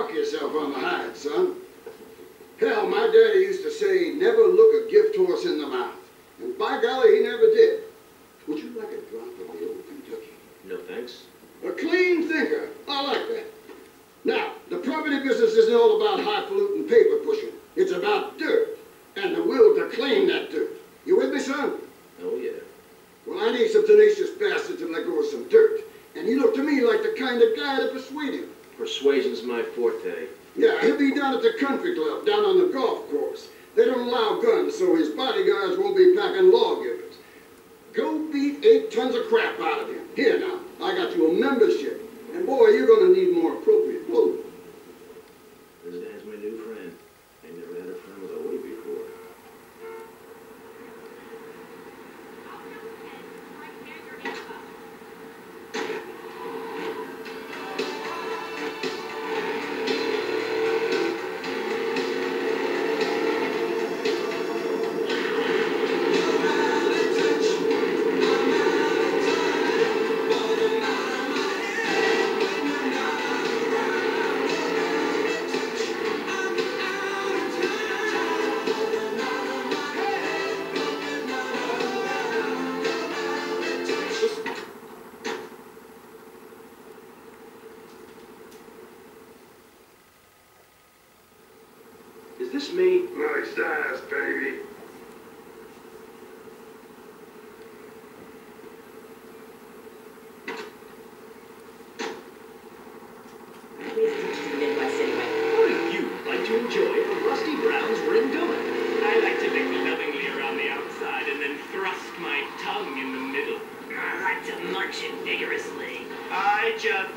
mark yourself on the hide, son. Hell, my daddy used to say, never look a gift horse in the mouth. And by golly, he never did. Would you like a drop of the old Kentucky? No, thanks. A clean thinker. I like that. Now, the property business isn't all about highfalutin paper pushing. It's about dirt and the will to claim that dirt. You with me, son? Oh, yeah. Well, I need some tenacious bastard to let go of some dirt. And you look to me like the kind of guy to persuade him. Persuasion's my forte. Yeah, he'll be down at the country club, down on the golf course. They don't allow guns, so his bodyguards won't be packing lawgivers. Go beat 8 tons of crap out of him. Here now, I got you a membership. And boy, you're gonna need more appropriate clothing. This guy's my new friend. I never had a friend with a weight before. Is this me? Nice ass, baby. Midwest anyway. How do you like to enjoy a Rusty Brown's rim donut? I like to lick lovingly around the outside and then thrust my tongue in the middle. I like to munch it vigorously. I just...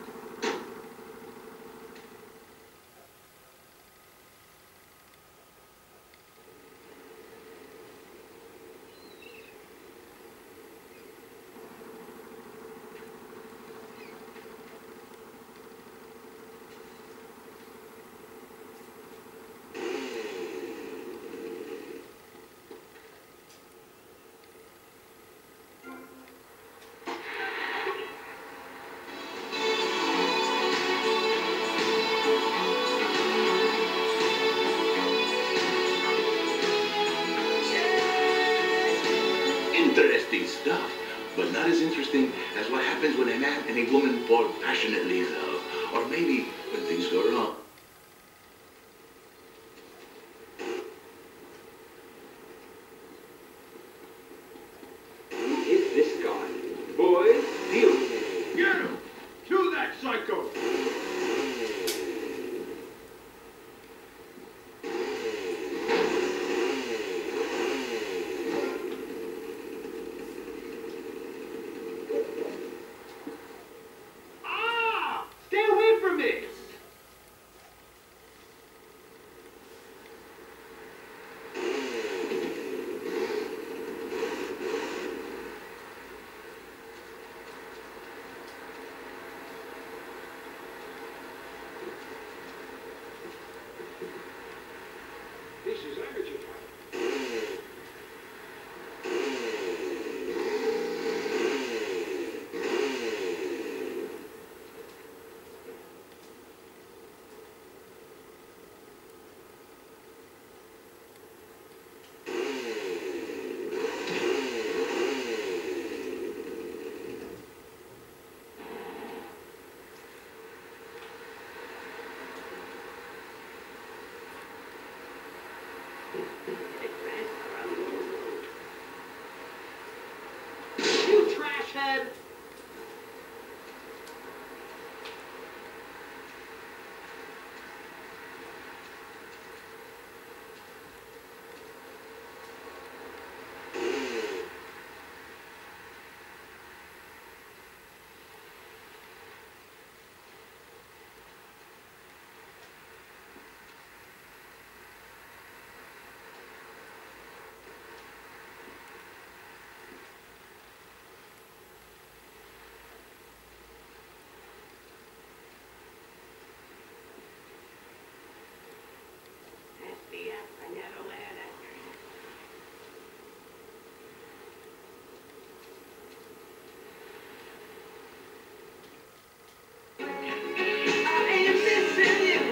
Interesting stuff, but not as interesting as what happens when a man and a woman fall passionately in love, or maybe when things go wrong. Who is this guy? Boys, deal with him. Get him! To that psycho! Ah! Stay away from me! This is amateur time. You trash head! I am missing you.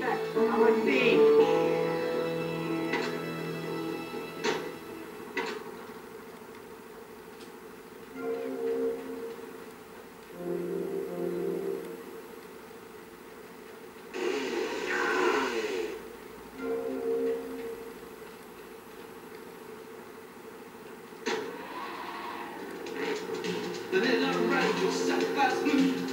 check on my feet. The little red just sat fast blue.